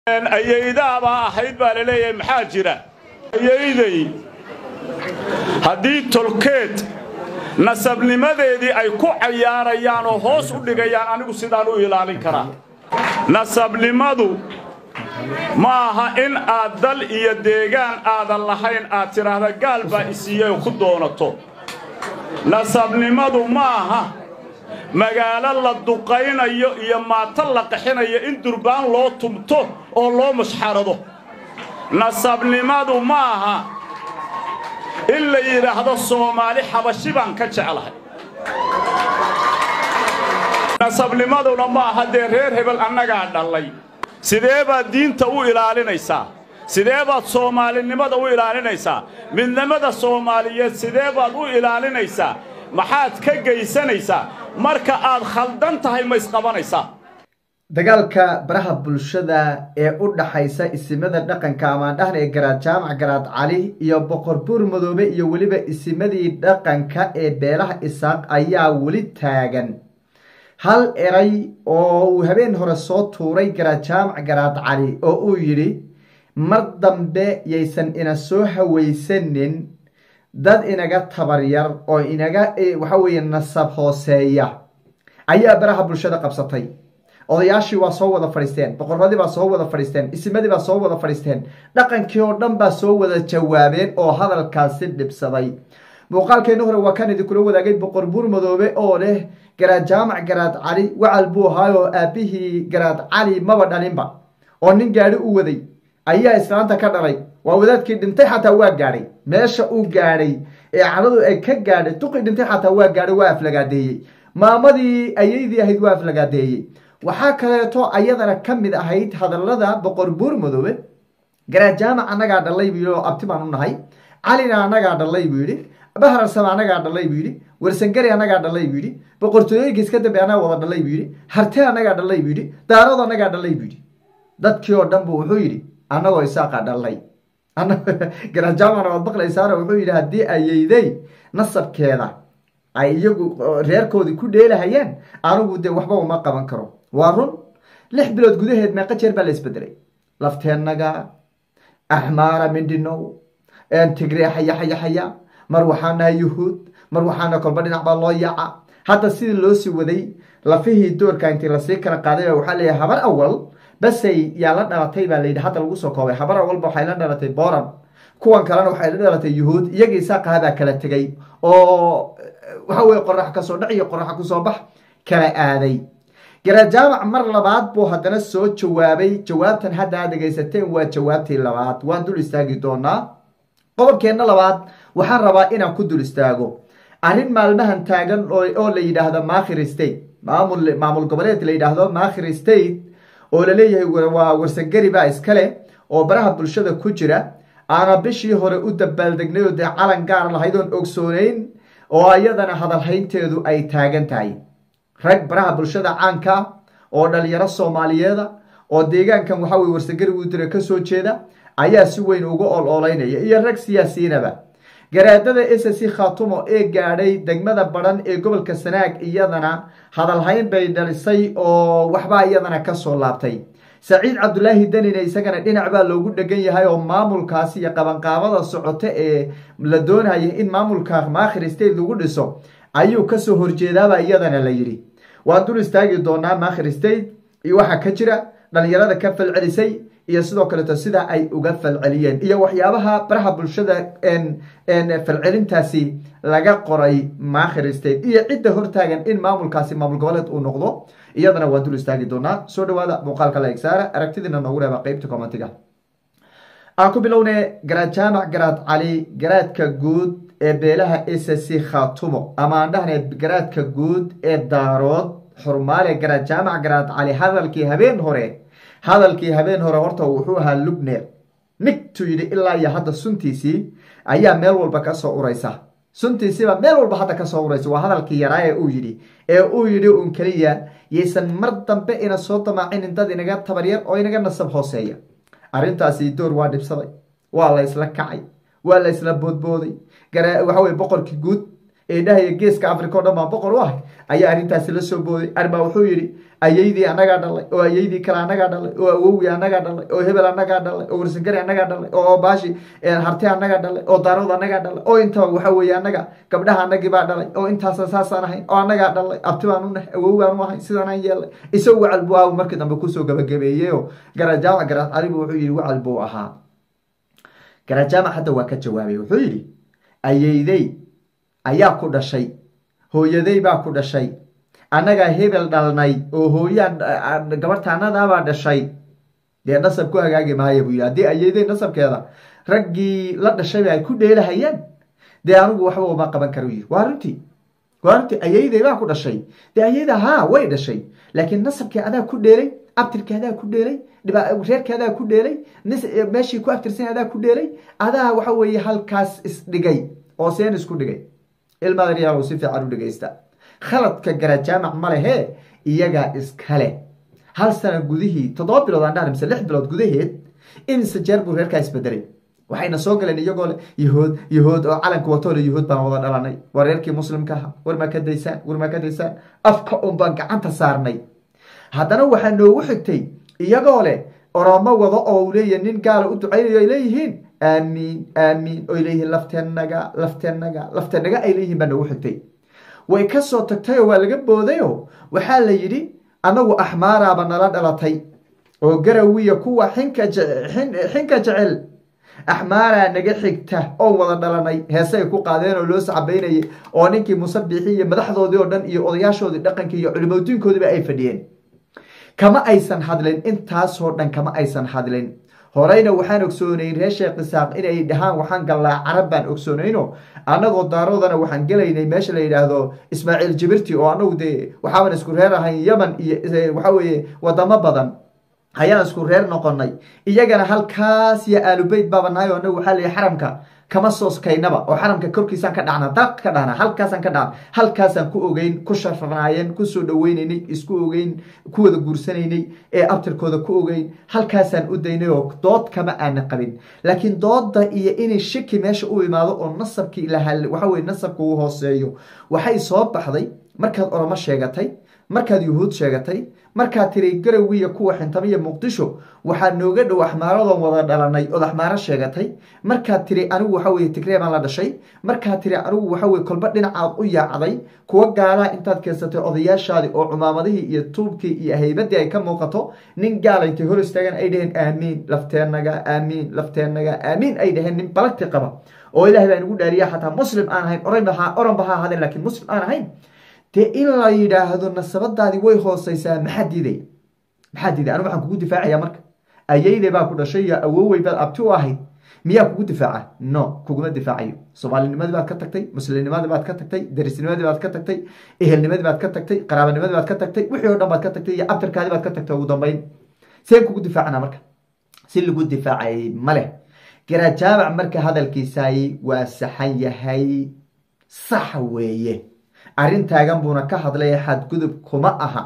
أيدا أبا أحيد بالليل محاجرة أيدي هدي تلكت نسب لماذا دي أي كعيار يانو هوس ودقيان أنا قصدانو إلى الكرا نسب لماذا maaha in aad dal iyo deegaan aadan lahayn aad tiraahdo gaalba isiiyay ku doonato nasabnimadu maaha magaalo la duqaynayo iyo maata la qaxinayo in durbaan loo tumto oo loo masxarado nasabnimadu maaha in la yiraahdo Soomaali xabashi baan ka jecelahay nasabnimadu maaha reer hebel annaga dhalay sidee baad diinta u ilaalinaysaa sidee baad Soomaalinimada u ilaalinaysaa midnimada Soomaaliyeed sidee baad u ilaalinaysaa maxaad ka geysanaysaa marka aad khaldan tahay ma isqabanaysaa dagaalka baraha bulshada ee u dhaxaysa isimada dhaqanka amaandhahan ee Garaad Jaamac Garaad Cali iyo Boqor Buur Madoobe iyo waliba isimadii dhaqanka ee beelaha Isaaq ayaa wali taagan hal eray oo habeen hore soo tuuray Garaad Jaamac Garaad Cali oo uu yiri mar dambe yeysan ina soo haweysanin dad inaga tabaryar oo inaga waxa weeye nasab hooseeya ayaa baraha bulshada qabsatay odayaashii waa soo wada fadhiisteen boqorradii baa soo wada fadhiisteen isimadii baa soo wada fadhiisteen dhaqankii oo dhan baa soo wada jawaabeen oo hadalkaasi dhibsaday muuqaalkeena hore waa kan idin kula wadaagay Boqor Buur Madoobe oo leh Garaad Jaamac Garaad Cali wacal buu haayo aabihii Garaad Cali maba dhalinba oo nin gaari u waday ayaa islaanta ka dhalay waa wadaadkii dhintay xataa waa gaaray meesha uu gaaray ee caladu ay ka gaadhay duqii dhintay xataa waa gaaray waa aflagaadeeyay maamadii ayeydii ahayd waa aflagaadeeyay waxaa kaleeto ayadana kamid ahayd hadalada Boqor Buur Madoobe Garaad Jaamac anaga dhalay biyo abti baan u nahay Calina anaga dhalay biyo bahar sama anaga dhalay biyo warsangari anaga dhalay biyo boqortooyinka iska dambe anaga wada dhalay biyo hartay anaga dhalay biyo daarood anaga dhalay biyo dadkii oo dhan buu wuxuu yiri anagoo Isaaqa dhalay Garaad Jaamac wada baqlaysaana wuxuu yiri hadii ayeyday nasabkeeda ay iyagu reerkoodii ku dheelahayeen anigu de waxba uma qaban karo وارون لح بلاد جودهد ما قتير بالس بدري لفتين نجا أحمر من دينو أن تجري حيا مروحنا يهود مروحنا كل بدنا عبد الله يا حتى سيد لوسي وذي لفيه الدور كانت رسيكنا قادمة وحليها حبر أول بس يالنا رتيبة اللي حتى الوسط قوي حبر أول بحيلنا رتيب بارم كون كلام وحيلنا رتيب يهود يجي ساق هذا كلا تجي أو وهو يقرح كصدق يقرح كصباح كلا آذي Garaad Jaamac mar labaad buu hadana soo jawaabay jawaabtan hadda aad dhageysateen waa jawaabtii labaad waan dul istaagi doonaa qodobkeena labaad waxaan rabaa inaan ku dul istaago arrin maalmahan taagan oo la yiraahdo Maakhir State maamul goboleed la yiraahdo Maakhir State oo la leeyahay waa warsangari baa iskale oo baraha bulshada ku jira ana bishii hore u dabaaldegnay oo calan gaar lahayd oo ogsooneyn oo ayadana hadal haynteedu ay taagan tahay rag baraha bulshada caanka oo dhalinyaro Soomaaliyeed oo deegaankan waxa way warsagari u diray ka soo jeeda ayaa si weyn uga ololeynaya iyo rag siyaasiyiinaba garaadada SSC Khaatumo ee gaadhay degmada baran ee gobolka Sanaag iyadana hadal hayn bay dhalisay oo waxba iyadana ka soo laabtay Saciid Cabdullaahi Danine isagana dhinac baa loogu dhagan yahay oo maamulkaasi iyo qabanqaabada socota ee la doonayo in maamulka Maakhir State lagu dhiso ayuu ka soo horjeedaa iyadana la yiri waan dul istaagi doonaa Maakhir State iyo waxa ka jira dhalinyarada ka falcelisay iyo sidoo kale sida ay uga falceliyeen iyo waxyaabaha baraha bulshada falcelintaasi laga qoray Maakhir State iyo cidda hortaagan in maamulkaasi maamul goboleed uu noqdo iyadana waan dul istaagi doonaa soo dhawaada muuqaalka la igsaara aragtidina noogu reeba qaybta commentiga aan ku bilownay Garaad Jaamac Garaad Cali garaadka guud ee beelaha SSC Khaatumo amaandhahan garaadka guud ee daarood xurmaale Garaad Jaamac Garaad Cali hadalkii habeen hore horta wuxuu ahaa lugneer nigtu yiri ilaa iyo hadda suntiisi ayaa meel walba ka soo uraysa suntiisiba meel walba hadda ka soo uraysa waa hadalkii yaraa ee uu yiri un kaliya yeesan mar dambe ina soo damaacin dad inaga tabaryar oo inaga nasab hooseeya arrintaasi door waa dhibsaday waa la isla kacay waa la isla boodbooday waxa way boqorkii guud ee dhahaya geeska africa oo dhan baan boqor u ahay ayaa arrintaasi la soo booday arbaa wuxuu yidhi ayaydii annagaa dhalay oo ayaydii kale annagaa dhalay oo awowgii annagaa dhalay oo hebel annagaa dhalay oo warsangari annagaa dhalay oo baashi harti annagaa dhalay oo daarood annagaa dhalay oo intaba waxa weeye annaga gabdhaha annagii baa dhalay oo intaasa saasaan ahayn oo annagaa dhalay abti baan u nahay awow baan u ahay sidaanaan yeelay isagu wacal buu ahaa markii dambe kusoo gabagabeeyeyoo garajaamac garaad cali buu wuxuu yidhi wacal buu ahaa. garajaamac hadda waa ka jawaabay wuxuu yidhi ayaydey ayaa ku dhashay hooyaday baa ku dhashay annagaa hebel dhalnay oo hooyaan gabartaanadaabaa dhashay dee nasab ku hagaagi maaya buu yidhi haddii ayaydey nasabkeeda raggii la dhashayba ay ku dheelahayaan dee anigu waxba uma qaban karo yidhi waa runtii ayaydey baa ku dhashay dee ayayda haa way dhashay laakiin nasabkii adaa ku dheelay abtirkii adaa ku dheelay reerkii adaa ku dheelay meeshii ku abtirsan adaa ku dheelay adaa waxa weeye halkaas isdhigay oo seen isku dhigay ilmadan yaalow si fiican u dhegaysta khaladka garajaamac ma lehee iyagaa iskale hal sana gudihii 7 bilood aan dhahan mise 6 bilood gudaheed imise jeer buu reerkaa isbedelay waxayna soo galeen iyagoo le yahood oo calanka watoo le yahood baan wada dhalanay waa reerkii muslimka aha war maa ka daysaan afka un baan gacanta saarnay haddana waxaa noogu xigtay iyagoo leh oromo wado oo uu leeyahy nin gaala u ducaynayo ay leeyihiin aamiin oy leeyihiin lafteennaga ay leeyihiin baa noogu xigtay way ka soo tagtayoo waa laga boodayoo waxaa la yidhi annagu axmaaraaba nala dhalatay oo garawiya kuwa xinka jecel axmaaraa naga xigta oo wada dhalanay heesay ku qaadeen oo loo sacabaynayay oo ninkii musabixi iyo madaxdoodii oo dhan iyo odayaashoodii dhaqankii iyo culimadiinkoodiiba ay fadhiyeen kama aysan hadlin intaasoo dhan kama aysan hadlin horeyna waxaan ogsoonayn reer sheekh isaaq inay dhahaan waxaan gallaa carab baan ogsoonayno annagoo daaroodana waxaan gelaynay meesha la yidhaahdo ismaaciil jibirti oo annagu dee waxaaban isku reer ahayn yaman iyo waxa weeye wadamo badan ayaan isku reer noqonay iyagana halkaas iyo aalubeyt baaba nahay oo annagu waxaa layihi xaramka kama sooskaynaba oo xaramka korkiisaan ka dhacna daq ka dhahna halkaasaan ka dhacna halkaasaan ku ogeyn ku sharfanaayeen kusoo dhaweynaynay isku ogeyn ku wada guursanaynay ee abtirkooda ku ogeyn halkaasaan u daynay oo dood kama aana qabin laakiin dooda iyo inay shaki meesha u imaado oo nasabkii waxa weye nasabka uu hooseeyo waxay soo baxday markaad oromo sheegatay markaad yuhuud sheegatay markaad tiri garawiya kuwa xintamiya muqdisho waxaa nooga dhow axmaaradoon wada dhalanay ood axmaaro sheegatay markaad tiri anigu waxa weye tigree baan la dhashay markaad tiri anigu waxa weye kolba dhinacaad u yaacday kuwa gaalaa intaad keensatay odayaashaadii oo cumaamadihii iyo tuubkii iyo haybadii ay ka muuqato nin gaala intay hor istaagan ay dhaheen aamiin lafteennaga aamiin ay dhaheen nin balagti qaba oo ilahay baa inugu dhaariya xataa muslim aan ahayn oranba ha ahaadeen laakiin muslim aan ahayn dee in la yidhaahdo nasabadaadii way hooseysaa maxaa diiday anigu waxaan kugu difaacaya marka ayayday baa ku dhashay iyo awowey baad abti u ahayd miyaa kugu difaaca no kuguma difaacayo soomaalinimadii baad ka tagtay muslimnimadii baad ka tagtay darisnimadii baad ka tagtay ehelnimadii baad ka tagtay qaraabanimadii baad ka tagtay wixii o dhan baad ka tagtay iyo abtirkaadii baad ka tagtay ugu dambeyn seen kugu difaacana marka si lagu difaacayay maleh garajaamac marka hadalkiisaay waa saxan yahay sax weeye arrin taagan buuna ka hadlaya xadgudub kuma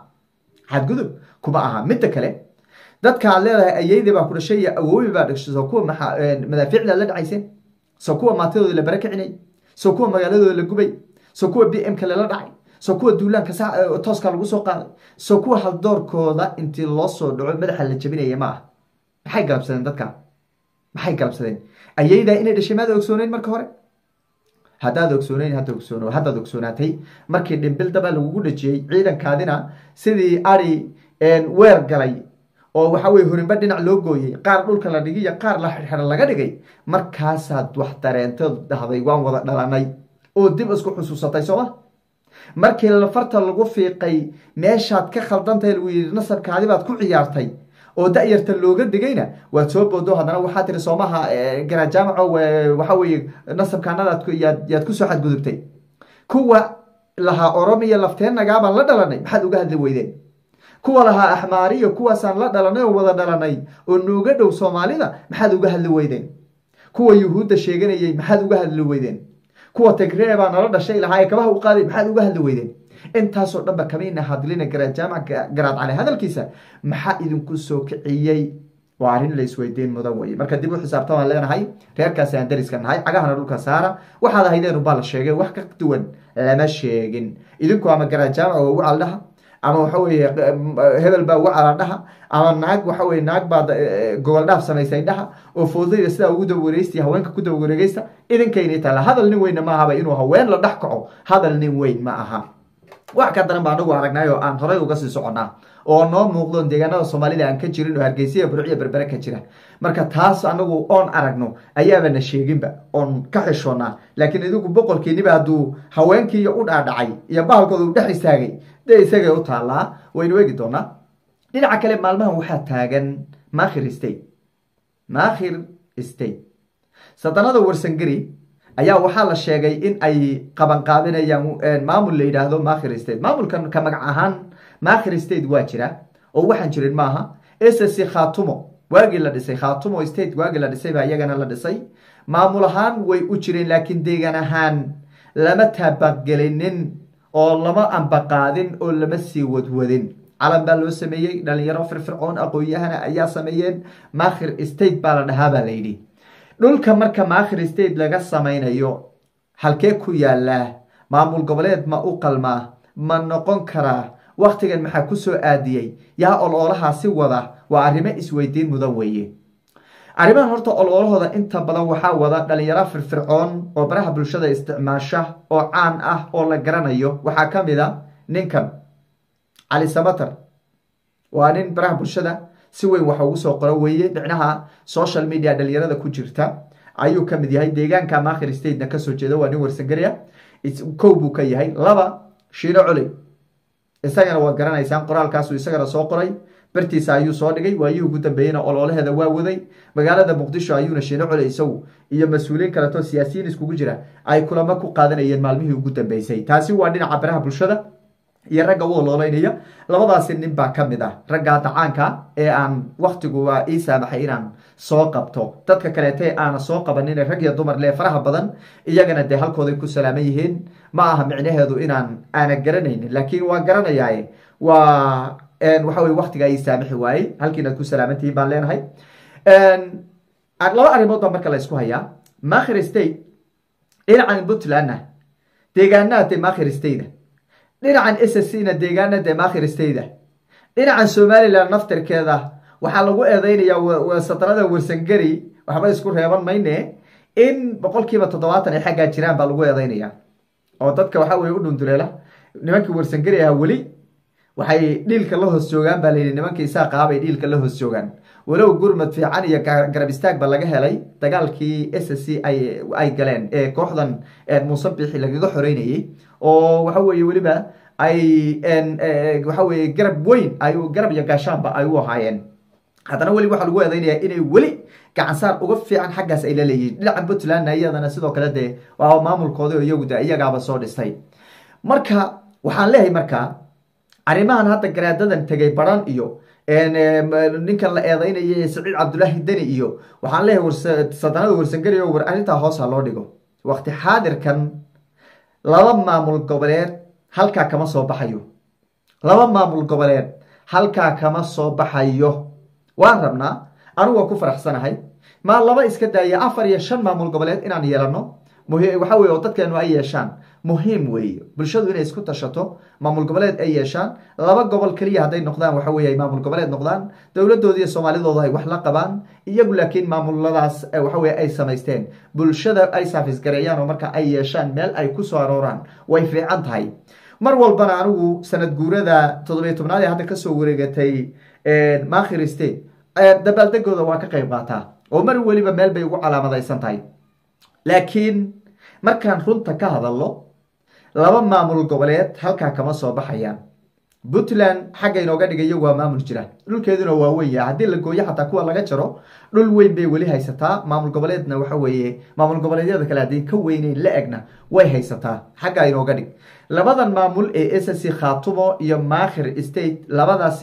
aha midda kale dadka aad leedahay ayaydii baa ku dhashay iyo awoobi baa dhashay soo kuwa madaafiicda la dhacayseen soo kuwa maatadooda la barakicinay soo kuwa magaaladooda la gubay soo kuwa bmka lala dhacay soo kuwa duulaanka tooska lagu soo qaaday soo kuwa haldoorkooda intii loo soo dhaco madaxa la jabinaya ma aha maxay galabsadeen ayaydaa inay dhashay maada ogsooneyn marka hore haddaad ogsooneyn haddaad ogsoonaatay markii dhimbil daba lagugu dhajiyey ciidankaadina sidii ari weer galay oo waxa weye horinba dhinac loo gooyey qaar dhulka la dhigay iyo qaar la xirxiro laga dhigay markaasaad wax dareentood dhahday waan wada dhalanay oo dib isku xusuusatay sooma markii lafarta lagu fiiqay meeshaad ka khaldantahay lagu yidhi nasabkaadi baad ku ciyaartay oo da-yarta looga digayna waad soo boodo haddana waxaa tiri soomaha garajaamaco waxa weye nasabkaanadaad yaad kusoo xadgudubtay kuwa lahaa oromiya lafteenagaabaan la dhalanay maxaad uga hadli weydeen kuwa lahaa axmaariyo kuwaasaan la dhalanay oo wada dhalanay oo nooga dhow soomaalida maxaad uga hadli weydeen kuwa yuhuudda sheeganayay maxaad uga hadli weydeen kuwa tigree baa nala dhashay lahaa ee kabaha u qaaday maxaad uga hadli weydeen intaasoo dhanba kamayna hadlina garajaamac garaad cali hadalkiisa maxaa idinku soo kiciyey waa arrin la isweydiin mudan weye marka dib u xisaabtamaan leenahay reerkaasi aan dariska nahay cagahana dhulka saara waxaad ahaydeen baa la sheegay wax ka duwan lama sheegin idinku ama garajaamac oo wacal dhaha ama waxa weeye hebel baa wacala dhaha ama naag waxa weye naag baa gobol dhaaf samaysay dhaha oo foodayda sidaa ugu dawareystay haweenka ku dawareegaysta idinkayna taala hadal nin weyn ma ahaba inuu haween la dhex kaco hadal nin weyn ma aha wax ka daran baa anagu aragnay oo aan horay uga sii soconaa oo noo muuqdo deegaanada Soomaalida aan ka jirin oo Hargeysa Burciya Berbera ka jira marka taas anagu oon aragno ayaaba na sheeginba oon ka xishoona laakiin idigu boqolkiiniba haduu haweenkii u dhaadhacay iyo bahalkooda u dhex istaagay isaga u taala waynu eegi doonaa dhinaca kale maalmahan waxaa taagan Maakhir State sadanada Warsangari ayaa waxaa la sheegay in ay qaban qaabinayaan maamul la yiraahdo Maakhir State maamulkan ka magac ahaan Maakhir State waa jira oo waxaan jirin maaha SSC Khaatumo waagi la dhisay Khaatumo State waagi la dhisay baa iyagana la dhisay maamul ahaan way u jireen laakiin deegaan ahaan lama taabaqgelinin oo lama ambaqaadin oo lama sii wadwadin calan baa loo sameeyay dhalinyaro firfircoon aqoonyahana ayaa sameeyeen Maakhir State baa la dhahaa baa la yidhi dhulka marka Maakhir State laga samaynayo halkee ku yaala maamul goboleed ma u qalmaa ma noqon karaa waqtigan maxaa ku soo aadiyay yaa ololaha si wada waa arrimo isweydiin mudan weeye arrimahan horta ololahooda inta badan waxaa wada dhalinyaro firfircoon oo baraha bulshada isticmaasha oo caan ah oo la garanayo waxaa ka mid ah ninkan Cali Samatar waa nin baraha bulshada si weyn waxa ugu soo qoro weeye dhinaca social media dhalinyarada ku jirta ayuu ka mid yahay deegaanka Maakhir State ka soo jeeda waa nin Warsangari koow buu ka yahay laba Shiino Culi isagana waa garanaysaan qoraalkaas uu isagana soo qoray bartiisa ayuu soo dhigay waayuu ugu dambeeyna ololaheeda waa waday magaalada Muqdisho ayuuna Shiino Culi isagu iyo mas'uuliin kale oo siyaasiyiin iskugu jira ay kulamo ku qaadanayeen maalmihii ugu dambeysay taasi waa dhinaca baraha bulshada iyo ragga uu ololeynaya labadaas nin baa ka mid ah ragga tacaanka ee aan waqtigu waa saamaxay inaan soo qabto dadka kale ee aan soo qabanin rag iyo dumar lee faraha badan iyagana de halkooda ku salaaman yihiin ma aha micnaheedu inaan garanayn laakiin waa garanayaa waa waxa way waqtiga ay saamaxi waayay halkiina ku salaamantii baan leenahay laba arrimood marka la isku hayaa Maakhir State dhinacan Puntland deegaanada Maakhir State dhinacan SSC na deegaanada Maakhir State dhinacan Somaliland naftirkeeda waxaa lagu eedeynayaa sadarada Warsangari waxba isku reeban mayne in boqolkiiba 70 ay xagga jiraan baa lagu eedeynayaa oo dadka waxa way u dhundureela nimankii Warsangari ah wali waxay dhiilka la hoos joogan baa leeyahay nimankii Isaaq ah bay dhiilka la hoos joogan walow gurmad fiican iyo garab istaag ba laga helay dagaalkii SSC ay galeen ee kooxdan Muusabixi lagaga xoreynayay oo waxa weeye waliba ay waxa weeye garab weyn ay garab iyo gaashaanba ay u ahaayeen haddana wali waxa lagu eedeynayaa inay wali gacan saar uga fiican xaggaas ay la leeyihiin dhinaca Puntland iyadana sidoo kale de waa maamulkooda oo iyagaaba soo dhistay marka waxaan leeyahay marka arrimahan hadda garaadadan tagay baran iyo ninkan la eedeynayay Saciid Cabdullaahi Dani iyo waxaan leeyahay sadanada Warsangari oo war arinta hoos loo dhigo waqti xaadirkan laba maamul goboleed halka kama soo baxayo laba maamul goboleed halka kama soo baxayo waan rabnaa anigu ku faraxsanahay ma laba iska daaya 4 iyo 5 maamul goboleed inaan yeelano waxa weeye oo dadkeenu ay yeeshaan muhiim weeye bulshadu inay isku tashato maamul goboleed ay yeeshaan laba gobol kaliya haday noqdaan waxa weeye maamul goboleed noqdaan dawladooda iyo Soomaalidooda ay wax la qabaan iyagu laakiin maamuladaas waxa weeye ay sameysteen bulshada ay saafis gareeyaan oo marka ay yeeshaan meel ay ku soo arooraan way fiican tahay mar walbana anigu sanad guurada 17aad hadda ka soo wareegatay Maakhir State dabaaldegooda waa ka qayb qaataa oo mar waliba meel bay ugu calaamadaysan tahay laakiin markaan runta ka hadalno laba maamul goboleed halka kama soo baxayaan Puntland xagga inooga dhigayo waa maamul jira dhulkeeduna waa weyn yahay hadii la gooyo xataa kuwa laga jaro dhul weyn bay wali haysataa maamul goboleedna waxa weeye maamul goboleedyada kale hadii ka weyneyn la egna way haysataa xagga inooga dhig labadan maamul ee SSC Khaatumo iyo Maakhir State labadaasi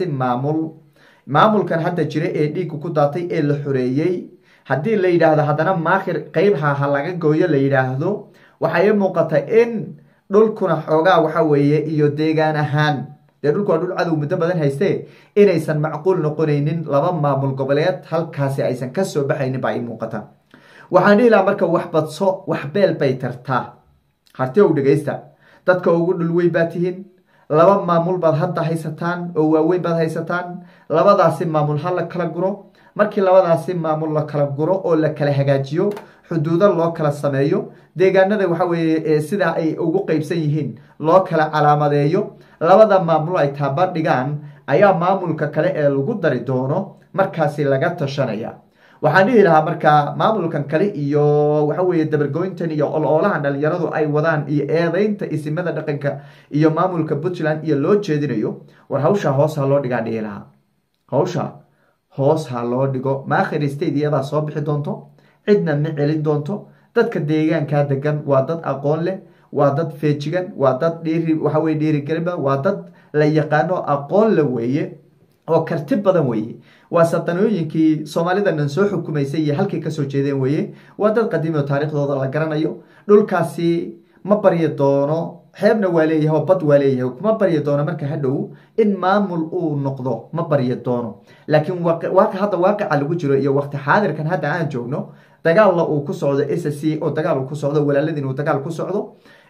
maamulkan hadda jira ee dhiig ku daatay ee la xoreeyay hadii la yiraahdo hadana Maakhir qaybha laga gooyo la yiraahdo waxay muuqata in dhulkuna xoogaa waxa weeye iyo deegaan ahaan dee dhulku waa dhul cadow muddo badan haystee inaysan macquul noqonaynin laba maamul goboleed halkaasi aysan ka soo baxaynin baa ii muuqata. waxaan dhihi lahaa marka wax badso wax beel bay tartaa. harti ow dhegaysta, dadka ugu dhulweyn baa tihiin, laba maamul baad hadda haysataan oo waaweyn baad haysataan. labadaasi maamul ha la kala guro. markii labadaasi maamul la kala guro oo la kala hagaajiyo, xuduudo loo kala sameeyo, deegaanada waxa weeye sidaa ay ugu qeybsan yihiin loo kala calaamadeeyo, labada maamul ay taaba dhigaan, ayaa maamulka kale ee lagu dari doono markaasi laga tashanaya. waxaan dhihi lahaa marka maamulkan kale iyo waxa weeye dabargoyntan iyo ololahan dhalinyaradu ay wadaan iyo eedeynta isimada dhaqanka iyo maamulka Puntland iyo loo jeedinayo, war hawsha hoos ha loo dhigaa dhihi lahaa. hawsha hoos ha loo dhigo. maakhir state iyada soo bixi doonto, cidna ma celin doonto. dadka deegaanka degan waa dad aqoon leh, waa dad feejigan, waa dad waxa weeye dhiirigelinba, waa dad la yaqaano aqoon la weeye oo karti badan weeye. waa satanooyinkii Soomaalidan soo xukumaysay iyo halkii ka soo jeedeen weeye. waa dad qadiimi oo taariikhdooda la garanayo. dhulkaasi ma baryi doono, xeebna waa leeyahay oo bad waa leeyahay, kuma baryi doono marka hadhow in maamul uu noqdo, ma baryi doono. laakiin hadda waaqica lagu jiro iyo waqti xaadirkan hadda aan joogno, dagaal uu ku socdo SSC oo dagaal uu ku socdo, walaaladin uu dagaal ku socdo,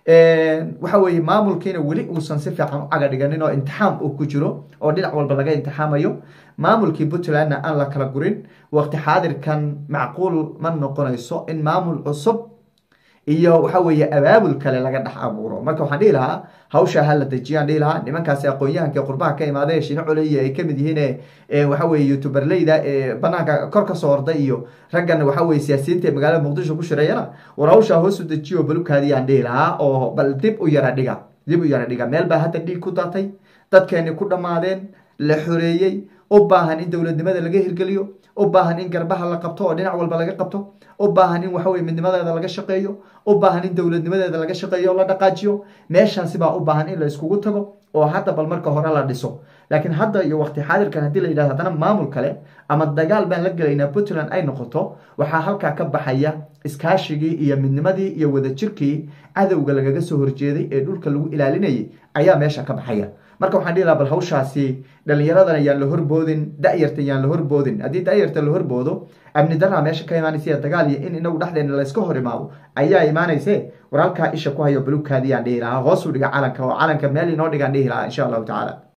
waxa weeye maamulkiina weli uusan si fiican u caga dhiganin oo imtixaan uu ku jiro oo dhinac walba laga imtixaamayo. maamulkii Puntlandna aan la kala gurin. waqti xaadirkan macquul ma noqonayso in maamul cusub iyo waxa weeye abaabul kale laga dhex abuuro. marka waxaan dhihi lahaa hawsha ha la dejiyaan dhihi lahaa. nimankaasi aqoon-yahanka qurbaha ka imaadee Shiino Culeye ay kamid yihiin waxa weeye youtuberleyda banaanka kor ka soo orday iyo raggan waxa weeye siyaasiyiinta magaalada Muqdisho ku shirayana, war hawsha hoos u dejiyo balugkaadii aan dhihi lahaa oo bal dib u yara dhiga. meel baa hadda dhiig ku daatay, dadkeeni ku dhammaadeen, la xoreeyey, u baahan in dowladnimada laga hirgeliyo, u baahan in garbaha la qabto oo dhinac walba laga qabto, u baahan in waxa weeye midnimadeeda laga shaqeeyo, u baahan in dowladnimadeeda laga shaqeeyo oo la dhaqaajiyo. meeshaasi baa u baahan in la iskugu tago oo hadda bal marka hore la dhiso. laakiin hadda iyo waqti xaadirkan haddii la yidhahdo haddana maamul kale ama dagaal baan la gelaynaa Puntland ay noqoto, waxaa halkaa ka baxaya iskaashigii iyo midnimadii iyo wadajirkii cadowga lagaga soo horjeeday ee dhulka lagu ilaalinayay ayaa meesha ka baxaya. marka waxaan dhihi lahaa bal hawshaasi dhalinyaradana yaan la horboodin, da'yarta yaan la horboodin. haddii da'yarta la horboodo, amni daraa meesha ka imaanaysa, dagaal iyo in inagu dhexdeena la iska hor imaado ayaa imaanayse. war halkaa isha ku hayo balugkaadii aan dhihi lahaa, hoos u dhiga calanka oo calanka meel inoo dhigaan dhihi lahaa insha allahu tacaala.